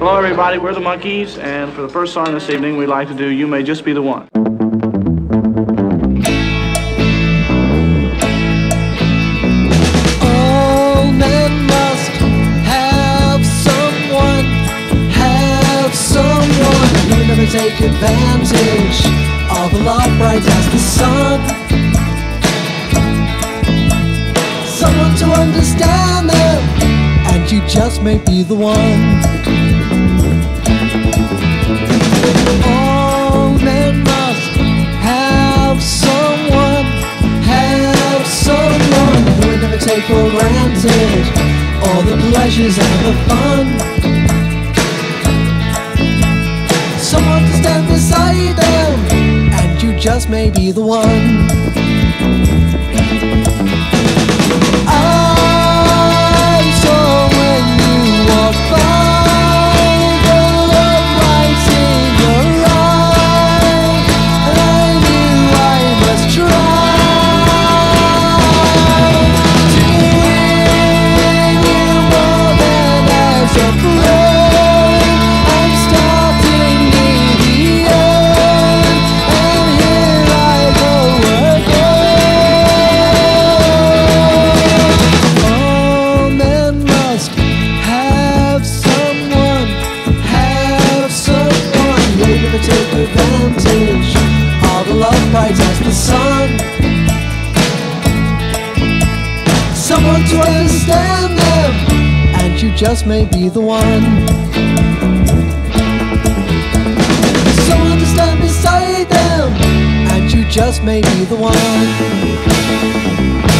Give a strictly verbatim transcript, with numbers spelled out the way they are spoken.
Hello everybody, we're the Monkees, and for the first song this evening we'd like to do You May Just Be the One. All men must have someone, have someone who will never take advantage of a love bright as the sun. Someone to understand them, and you just may be the one. All men must have someone, have someone who will never take for granted all the pleasures and the fun. Someone to stand beside them, and you just may be the one. I saw when you walked by the love lights in your eye, and I knew I must try to win you more than as a friend. I'm starting near the end, and here I go again. All men must have someone, have someone who will never take advantage of the love bright as the sun. Someone to understand them, and you just may be the one. Someone to stand beside them, and you just may be the one.